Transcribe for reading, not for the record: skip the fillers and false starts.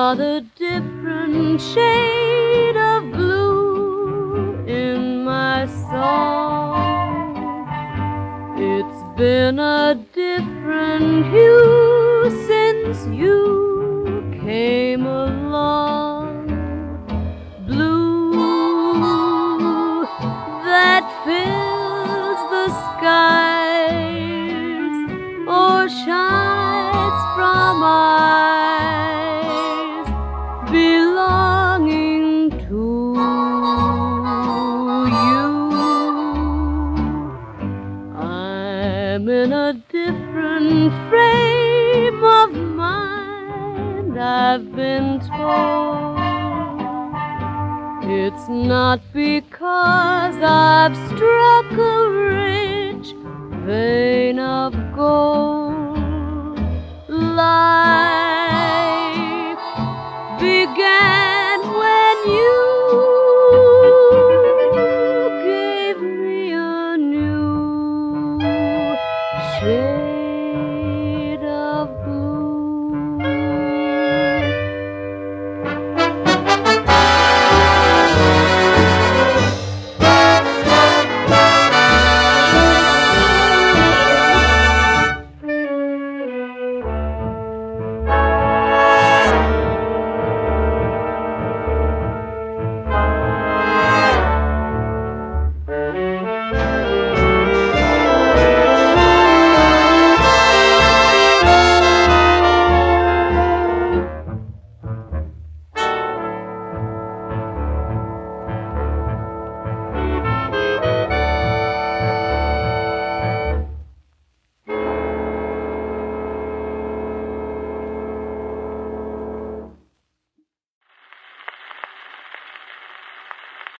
another different shade of blue in my song. It's been a different hue since you came along. Blue that fills the skies or shines from eyes belonging to you. I'm in a different frame of mind, I've been told. It's not because I've struck a rich vein of gold. Life